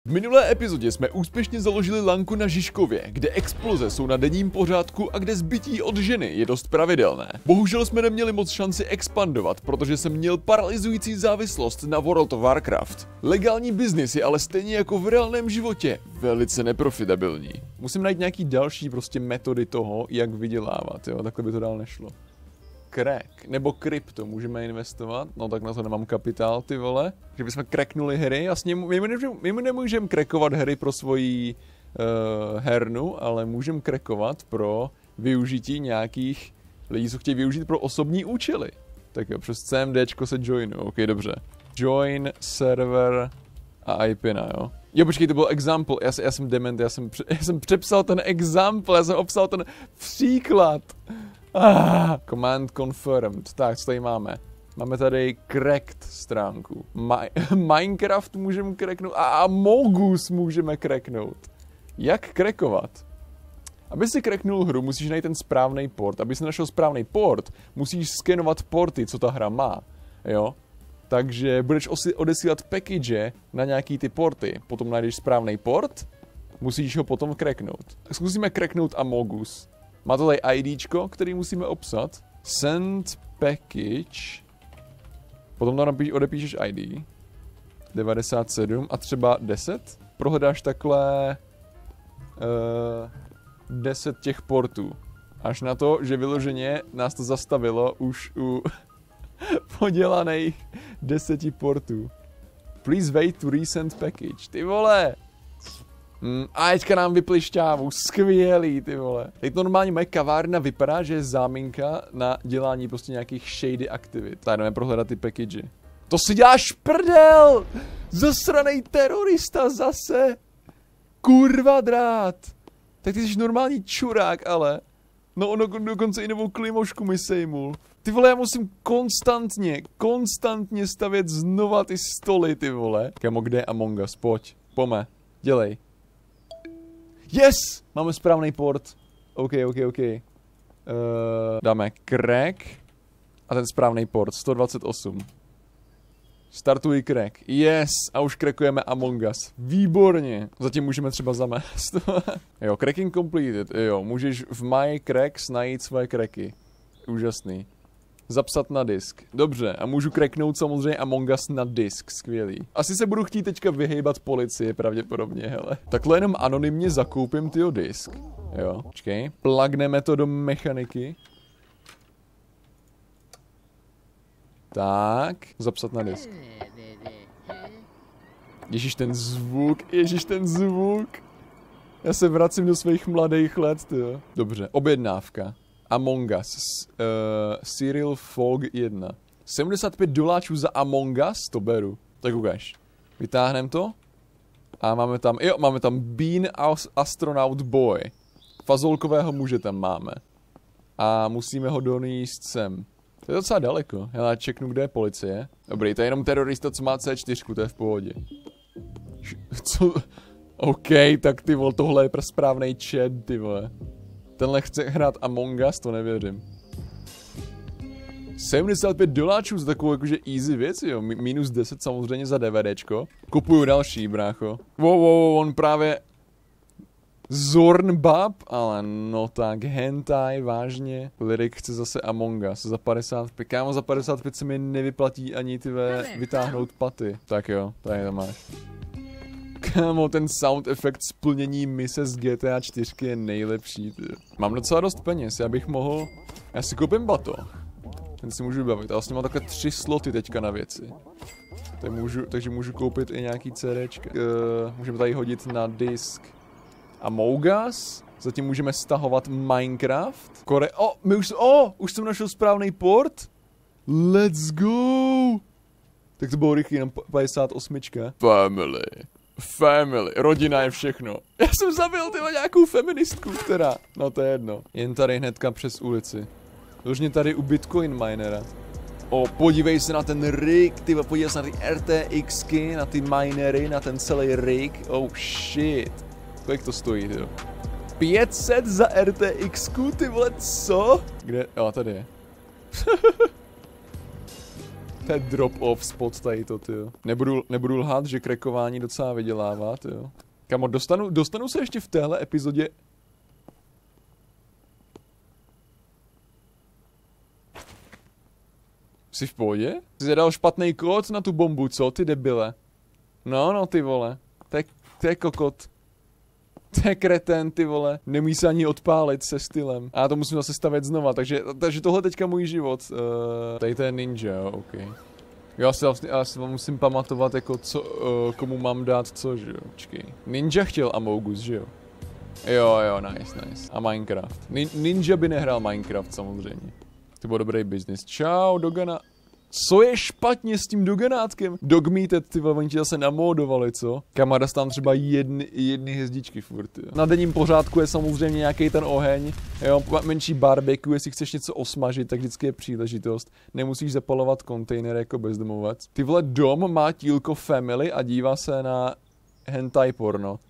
V minulé epizodě jsme úspěšně založili lanku na Žižkově, kde exploze jsou na denním pořádku a kde zbytí od ženy je dost pravidelné. Bohužel jsme neměli moc šanci expandovat, protože jsem měl paralyzující závislost na World of Warcraft. Legální biznis je ale stejně jako v reálném životě velice neprofitabilní. Musím najít nějaký další prostě metody toho, jak vydělávat, jo, takhle by to dál nešlo. Crack, nebo krypto, můžeme investovat, no tak na to nemám kapitál, ty vole. Že bychom cracknuli hry, jasně, my nemůžeme crackovat hry pro svoji hernu, ale můžeme crackovat pro využití nějakých lidí, co chtějí využít pro osobní účely. Tak jo, přes CMDčko se joinu, ok, dobře. Join server a IPina, jo. Jo, počkej, to byl example, já jsem dement, já jsem přepsal ten example, já jsem obsal ten příklad. Command confirmed. Tak, co tady máme? Máme tady cracked stránku. Minecraft můžeme cracknout a Amogus můžeme cracknout. Jak crackovat? Aby si cracknul hru, musíš najít ten správný port. Aby si našel správný port, musíš skenovat porty, co ta hra má. Jo? Takže budeš odesílat package na nějaký ty porty. Potom najdeš správný port, musíš ho potom cracknout. Zkusíme cracknout Amogus. Má to tady IDčko, který musíme obsat. Send package. Potom tam odepíšeš ID. 97 a třeba 10. Prohledáš takhle 10 těch portů. Až na to, že vyloženě nás to zastavilo už u podělaných 10 portů. Please wait to resend package. Ty vole! A teďka nám vypli šťávu, skvělý, ty vole. Teď normálně moje kavárna vypadá, že je záminka na dělání prostě nějakých shady aktivit. Tak jdeme prohledat ty package. To si děláš prdel! Zasranej terorista zase! Kurva drát! Tak ty jsi normální čurák, ale. No ono dokonce i novou klimošku mi sejmul. Ty vole, já musím konstantně stavět znova ty stoly, ty vole. Kamo, kde je Among Us? Pojď, pome, dělej. Yes! Máme správný port. OK. Dáme crack. A ten správný port. 128. Startuj crack. Yes! A už crackujeme Among Us. Výborně. Zatím můžeme třeba zamést. Jo, cracking completed. Jo, můžeš v My Cracks najít svoje cracky. Úžasný. Zapsat na disk. Dobře, a můžu cracknout samozřejmě Among Us na disk. Skvělý. Asi se budu chtít teďka vyhejbat policii, pravděpodobně, hele. Takhle jenom anonymně zakoupím tyjo disk. Jo, počkej. Plugneme to do mechaniky. Tak, zapsat na disk. Ježíš ten zvuk. Já se vracím do svých mladých let, tyjo. Dobře, objednávka. Among Us, Serial Fog 1. $75 za Among Us, to beru. Tak ukáž. Vytáhneme to. A máme tam Bean Astronaut Boy. Fazolkového muže tam máme. A musíme ho donést sem. To je docela daleko. Já čeknu, kde je policie. Dobrý, to je jenom terorista, co má C4, to je v pohodě. Co? OK, tak ty vole, tohle je správnej chat, ty vole. Tenhle chce hrát Among Us, to nevěřím. $75 za takovou jakože easy věc, jo. Minus 10 samozřejmě za DVDčko. Kupuju další, brácho. Wow, on právě... Zornbab, ale no tak, hentai, vážně. Lyrik chce zase Among Us za 55. Kámo, za 55 se mi nevyplatí ani vytáhnout paty. Tak jo, tady to máš. Kámo, ten sound efekt splnění mise z GTA 4 je nejlepší, ty. Mám docela dost peněz, já si koupím batoh. Ten si můžu vybavit, a vlastně mám takhle 3 sloty teďka na věci. Takže můžu koupit i nějaký CDčka. Můžeme tady hodit na disk Among Us. Zatím můžeme stahovat Minecraft. Už jsem našel správný port. Let's go! Tak to bylo rychlý, jenom 58. Family, rodina je všechno. Já jsem zabil tyhle nějakou feministku, teda. No to je jedno. Jen tady hnedka přes ulici. Ložně tady u Bitcoin minera. Podívej se na ten rig, ty podívej se na ty RTXky, na ty minery, na ten celý rig. Oh shit. Kolik to stojí, jo? 500 za RTXku, ty vole, co? Kde? Jo, tady je. To je drop-off spot tady to, tyjo. Nebudu lhát, že krekování docela vydělává, tyjo. Kamo, dostanu se ještě v téhle epizodě... Jsi v pohodě? Jsi dal špatný kód na tu bombu, co, ty debile? No, ty vole. To je kokot. To je kretén, ty vole. Nemůže se ani odpálit se stylem. A já to musím zase stavět znova, takže tohle teďka můj život. Tady to je ninja, jo, ok. Já si musím pamatovat, jako co, komu mám dát co, že jo. Počkej. Ninja chtěl Among Us, že jo? Jo, nice. A Minecraft. Ninja by nehrál Minecraft, samozřejmě. To byl dobrý business. Čau, Dogana. Co je špatně s tím Doganátkem? Dogmeated, ty vole, oni ti zase namódovali, co? Kamada tam třeba jedny hvězdičky furt, jo. Na denním pořádku je samozřejmě nějaký ten oheň, jo, menší barbecue, jestli chceš něco osmažit, tak vždycky je příležitost. Nemusíš zapalovat kontejner jako bezdomovec. Ty vole, dom má tílko family a dívá se na hentai porno.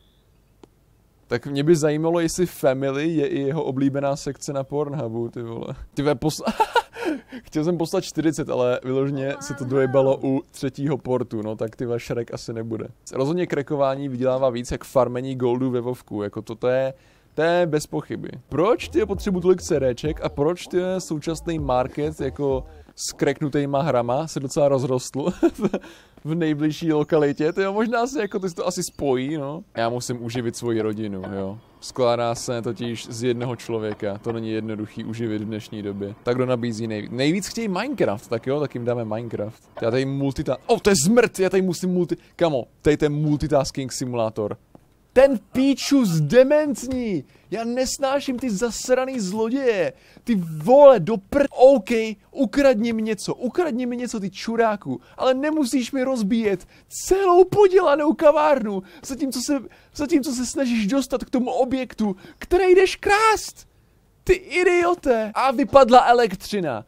Tak mě by zajímalo, jestli family je i jeho oblíbená sekce na Pornhubu, ty vole. Ty vole, chtěl jsem poslat 40, ale vyloženě se to dojebalo u 3. portu, no tak ty vole, Shrek asi nebude. Rozhodně krekování vydělává víc jak farmení goldu ve Vovku, jako to je bez pochyby. Proč ty potřebuji tolik CDček a proč ty současný market jako s kreknutýma hrama se docela rozrostl v nejbližší lokalitě, to jo, možná se jako ty to asi spojí, no. Já musím uživit svoji rodinu, jo. Skládá se totiž z jednoho člověka, to není jednoduchý uživit v dnešní době. Tak kdo nabízí nejvíc? Nejvíc chtějí Minecraft, tak jo, tak jim dáme Minecraft. Já tady to je zmrt, já tady musím Kamo, tady ten multitasking simulátor. Ten píčus dementní! Já nesnáším ty zasraný zloděje! Ty vole, OK, ukradni mi něco, ty čuráku, ale nemusíš mi rozbíjet celou podělanou kavárnu, zatímco se snažíš dostat k tomu objektu, který jdeš krást! Ty idiote! A vypadla elektřina!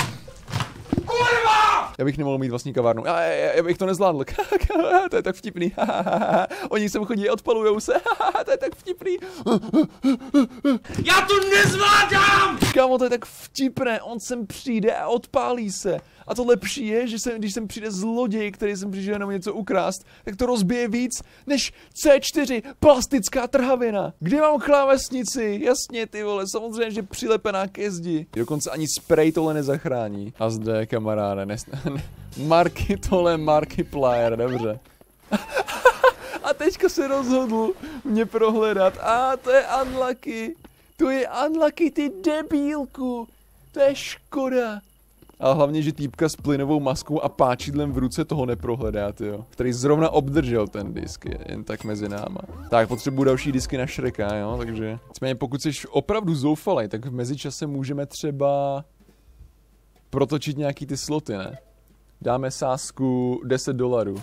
Kurva! Já bych nemohl mít vlastní kavárnu. Já bych to nezvládl. To je tak vtipný. Oni sem chodí, odpalujou se. To je tak vtipný. Já to nezvládám! Kámo, to je tak vtipné. On sem přijde a odpálí se. A to lepší je, že když sem přijde zloděj, který sem přišel jenom něco ukrást, tak to rozbije víc než C4 plastická trhavina. Kde mám klávesnici? Jasně, ty vole, samozřejmě, že přilepená ke zdi. Dokonce ani spray tohle nezachrání. A zde, kamaráde, Markiplier, dobře. A teďka se rozhodl mě prohledat. To je unlucky. To je unlucky, ty debílku. To je škoda. A hlavně, že týpka s plynovou maskou a páčidlem v ruce toho neprohledá, jo. Který zrovna obdržel ten disk, jen tak mezi náma. Tak, potřebuji další disky na Shreka, jo, takže... Nicméně, pokud jsi opravdu zoufalej, tak v mezičase můžeme třeba... protočit nějaký ty sloty, ne? Dáme sázku $10.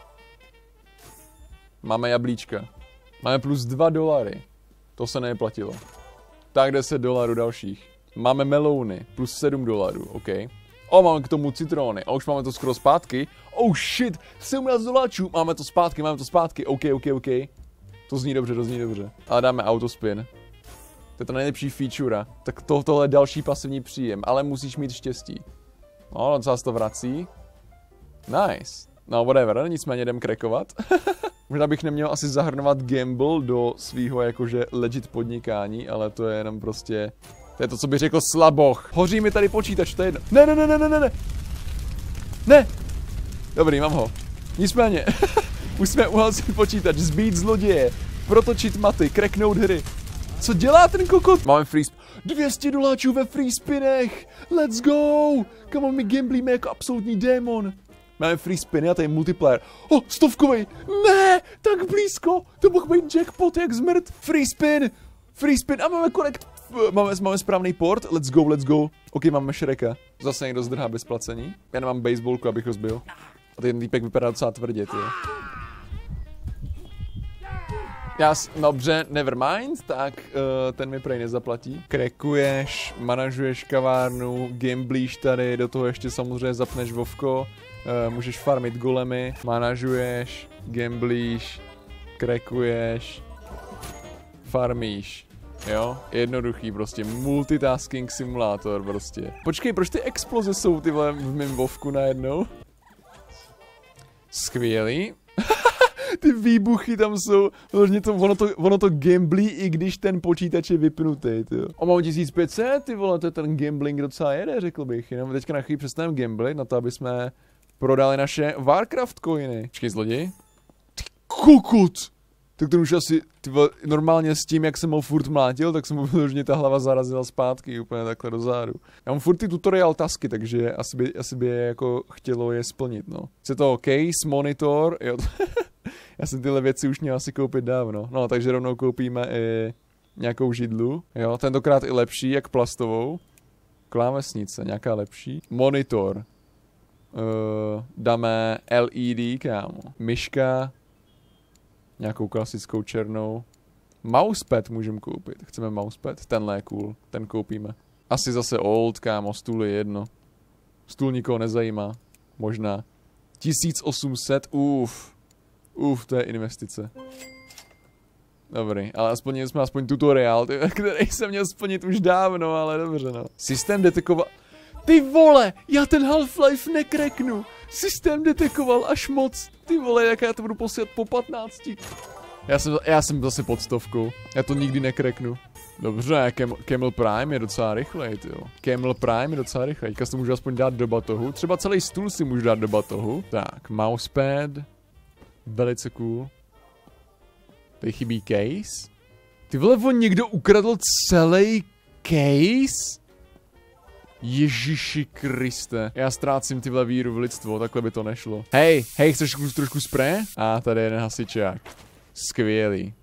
Máme jablíčka. Máme plus $2. To se neplatilo. Tak $10 dalších. Máme melouny, plus $7, ok. Máme k tomu citróny, a už máme to skoro zpátky. Oh shit, $17, máme to zpátky, ok. To zní dobře. Ale dáme autospin. To je to nejlepší feature. Tak tohle je další pasivní příjem, ale musíš mít štěstí. No, docela se to vrací. Nice. No, whatever, nicméně jdem krekovat. Možná bych neměl asi zahrnovat gamble do svýho jakože legit podnikání, ale to je jenom prostě... To je to, co bych řekl slaboch. Hoří mi tady počítač, to je jedno. Ne! Dobrý, mám ho. Nicméně, musíme uhalit počítač, zbít zloděje, protočit maty, kreknout hry. Co dělá ten kokot? Máme free $200 ve free spinech. Let's go! Kamo, my gamblíme jako absolutní démon. Máme free spiny a tady multiplayer. 100kovej! Ne! Tak blízko! To mohl být jackpot jak zmrt. Free spin a máme connect. Máme správný port, let's go. Ok, máme Shreka. Zase někdo zdrhá bez placení. Já nemám baseballku, abych ho zbil. A ten týpek vypadá docela tvrdě, ty. Dobře, never mind, tak ten mi prej nezaplatí. Krekuješ, manažuješ kavárnu, gamblíš tady, do toho ještě samozřejmě zapneš Vovko. Můžeš farmit golemy, manažuješ, gamblíš, krekuješ, farmíš. Jo, jednoduchý prostě, multitasking simulátor prostě. Počkej, proč ty exploze jsou ty vole v mém Vovku najednou? Skvělý. Ty výbuchy tam jsou, ono to gamblí, i když ten počítač je vypnutý, tyjo. A mám 1500, ty vole, to je ten gambling docela jede, řekl bych, jenom teďka na chvíli přestaneme gamblit, na to, aby jsme prodali naše Warcraft coiny. Počkej, zloděj. Ty kokot! Tak ten už asi, ty vole, normálně s tím, jak jsem ho furt mlátil, tak jsem mu vyloženě ta hlava zarazila zpátky, úplně takhle do zádu. Já mám furt ty tutorial tasky, takže asi by je jako chtělo je splnit, no. Chce to case, monitor, jo. Já jsem tyhle věci už měl asi koupit dávno. No, takže rovnou koupíme i nějakou židlu. Jo, tentokrát i lepší, jak plastovou. Klávesnice, nějaká lepší. Monitor. Dáme LED, kámo. Myška. Nějakou klasickou černou. Mousepad můžeme koupit. Chceme mousepad? Tenhle je cool. Ten koupíme. Asi zase old, kámo. Stůl je jedno. Stůl nikoho nezajímá. Možná. 1800, to je investice. Dobrý, ale aspoň jsme aspoň tutoriál, který jsem měl splnit už dávno, ale dobře, no. Systém detekoval... Ty vole, já ten Half-Life nekreknu. Systém detekoval až moc. Ty vole, jak já to budu posílat po 15. Já jsem zase pod 100. Já to nikdy nekreknu. Dobře, Camel Prime je docela rychlej, tyjo. Camel Prime je docela rychlej. Teďka si to můžu aspoň dát do batohu. Třeba celý stůl si můžu dát do batohu. Tak, mousepad. Velice cool. Tady chybí case. Ty vole, on někdo ukradl celý case? Ježiši Kriste. Já ztrácím ty vole víru v lidstvo, takhle by to nešlo. Hej, chceš trošku spray? A tady je jeden hasičák. Skvělý.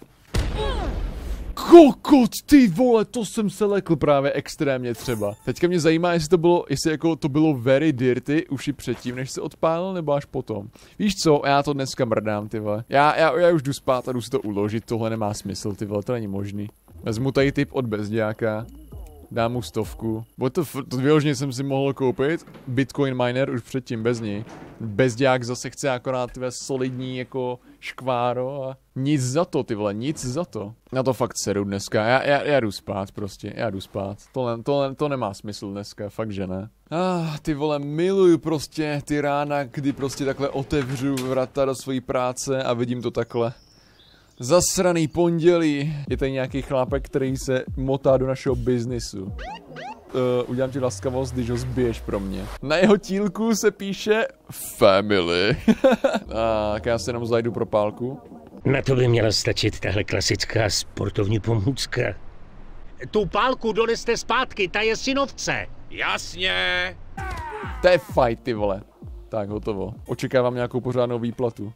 Kokot, ty vole, to jsem se lekl právě extrémně třeba. Teďka mě zajímá, jestli to bylo very dirty už i předtím, než se odpálil, nebo až potom. Víš co, já to dneska mrdám, ty vole. Já už jdu spát a jdu si to uložit, tohle nemá smysl, ty vole, to není možný. Vezmu tady tip od bezdějáka. Dám mu 100. To vyloženě jsem si mohl koupit. Bitcoin miner už předtím bez ní. Bezděják zase chce akorát tvé solidní jako škváro a nic za to, ty vole, nic za to. Na to fakt seru dneska, já jdu spát prostě, já jdu spát. To nemá smysl dneska, fakt že ne. Ty vole, miluju prostě ty rána, kdy prostě takhle otevřu vrata do své práce a vidím to takhle. Zasraný pondělí. Je tady nějaký chlápek, který se motá do našeho biznisu. Udělám ti laskavost, když ho zbiješ pro mě. Na jeho tílku se píše Family. Tak já se jenom zajdu pro pálku. Na to by měla stačit tahle klasická sportovní pomůcka. Tu pálku doneste zpátky, ta je synovce. Jasně. To je fight, ty vole. Tak, hotovo. Očekávám nějakou pořádnou výplatu.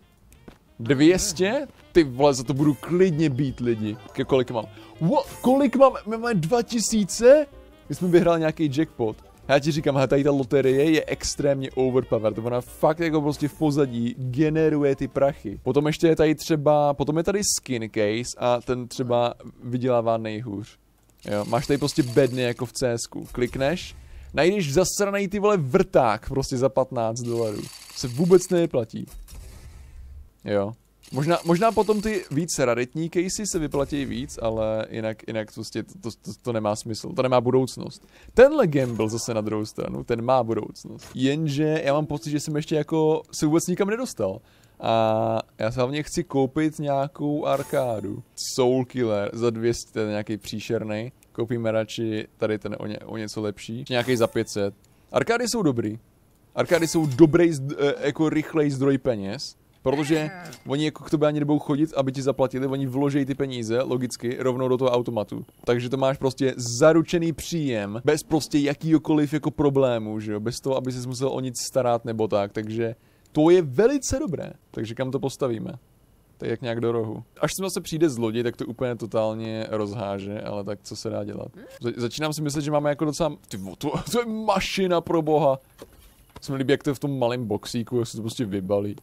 200? Ty vole, za to budu klidně být lidi. Kolik mám? Kolik mám? My máme 2000? My jsme vyhráli nějaký jackpot. Já ti říkám, tady ta loterie je extrémně overpowered. Ona fakt jako prostě v pozadí generuje ty prachy. Potom ještě je tady třeba, potom je tady skin case a ten třeba vydělává nejhůř. Jo, máš tady prostě bedny jako v CSku. Klikneš, najdeš zasranej ty vole vrták prostě za $15. Se vůbec nevyplatí. Jo. Možná potom ty víc raritní casey se vyplatí víc, ale jinak prostě to nemá smysl, to nemá budoucnost. Tenhle gamble zase na druhou stranu, ten má budoucnost. Jenže já mám pocit, že jsem ještě jako se vůbec nikam nedostal. A já se hlavně chci koupit nějakou arkádu. Soul Killer za 200, ten nějaký příšerný. Koupíme radši tady ten o něco lepší. Nějaký za 500. Arkády jsou dobrý. Arkády jsou dobrý, jako rychlej zdroj peněz. Protože oni jako k tobě ani nebudou chodit, aby ti zaplatili, oni vložejí ty peníze, logicky, rovnou do toho automatu. Takže to máš prostě zaručený příjem, bez prostě jakýkoliv jako problému, že jo, bez toho, aby ses musel o nic starat nebo tak, takže to je velice dobré. Takže kam to postavíme? Tak jak nějak do rohu. Až sem zase přijde zloděj, tak to úplně totálně rozháže, ale tak co se dá dělat? Začínám si myslet, že máme jako docela... To je mašina pro boha. Se mi líbí, jak to je v tom malém boxíku, jak se to prostě vybalí.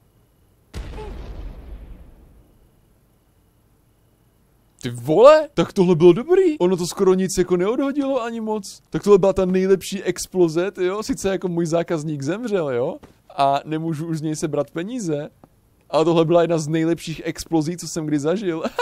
Ty vole, tak tohle bylo dobrý. Ono to skoro nic jako neodhodilo ani moc. Tak tohle byla ta nejlepší exploze, jo. Sice jako můj zákazník zemřel, jo. A nemůžu už z něj sebrat peníze. Ale tohle byla jedna z nejlepších explozí, co jsem kdy zažil.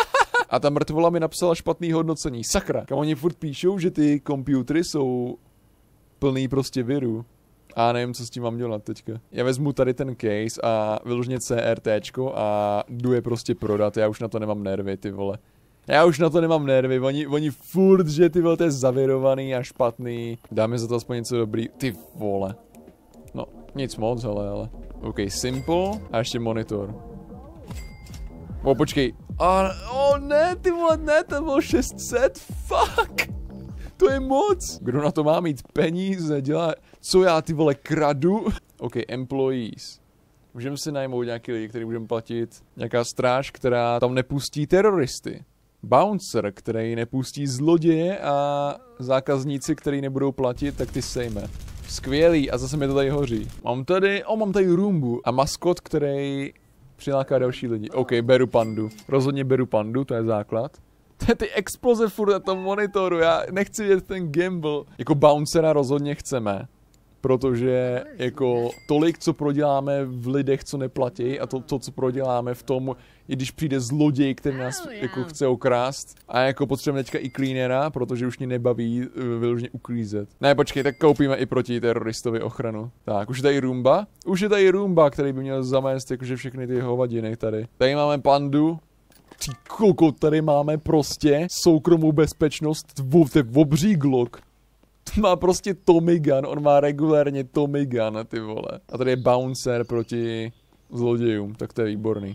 A ta mrtvola mi napsala špatný hodnocení. Sakra. Kam oni furt píšou, že ty komputery jsou plný prostě virů. A nevím, co s tím mám dělat teďka. Já vezmu tady ten case a vyloženě CRTčko a jdu je prostě prodat. Já už na to nemám nervy, ty vole. Já už na to nemám nervy, oni furt, že ty vole, to je zavirovaný a špatný. Dáme za to aspoň něco dobrý, ty vole. No, nic moc, ale. OK, simple a ještě monitor. Počkej. Ne, ty vole, ne, to bylo 600, fuck. To je moc. Kdo na to má mít peníze, dělá, co já, ty vole, kradu? OK, employees. Můžeme si najmout nějaký lidi, který budeme platit. Nějaká stráž, která tam nepustí teroristy. Bouncer, který nepustí zloděje a zákazníci, který nebudou platit, tak ty sejme. Skvělý, a zase mi to tady hoří. Mám tady Roombu a maskot, který přiláká další lidi. OK, beru pandu. Rozhodně beru pandu, to je základ. Ty exploze furt na tom monitoru, já nechci vidět ten gamble. Jako bouncera rozhodně chceme. Protože jako tolik, co proděláme v lidech, co neplatí, a to, co proděláme v tom, i když přijde zloděj, který nás jako chce okrást. A jako potřebujeme teďka i cleanera, protože už mě nebaví vyloženě uklízet. Ne, počkej, tak koupíme i proti teroristovi ochranu. Tak, už je tady Roomba. Už je tady Roomba, který by měl zamést jakože všechny ty hovadiny tady. Tady máme pandu. Ty koko, tady máme prostě soukromou bezpečnost, to je obří Glock. Má prostě Tommy Gun, on má regulérně Tommy Gun, ty vole. A tady je bouncer proti zlodějům, tak to je výborný.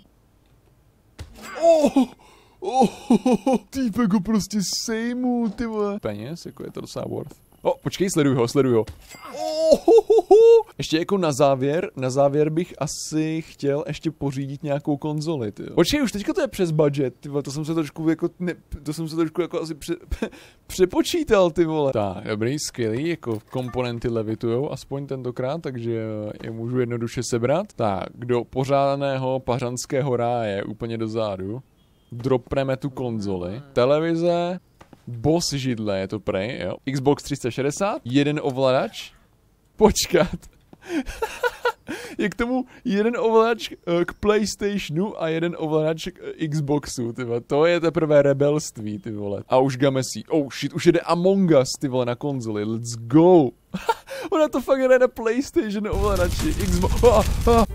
Týpek ho prostě sejmu, ty vole. Peněz, jako je to docela worth. Počkej, sleduj ho. Ještě jako na závěr bych asi chtěl ještě pořídit nějakou konzoli, ty. Počkej, už teďka to je přes budget, ty vole, to jsem se trošku jako asi přepočítal, ty vole. Tak, dobrý, skvělý, jako komponenty levitujou, aspoň tentokrát, takže je můžu jednoduše sebrat. Tak, do pořádného pařanského ráje, úplně dozadu. Dropneme tu konzoli. Televize. Boss židle je to prej, jo. Xbox 360, jeden ovladač. Počkat. Je k tomu jeden ovladač k PlayStationu a jeden ovladač k Xboxu, ty vole. To je teprve rebelství, ty vole. A už gamesí. Oh shit, už jede Among Us, ty vole, na konzoli. Let's go. Ona to fakt jde na PlayStation ovladači. Xbox.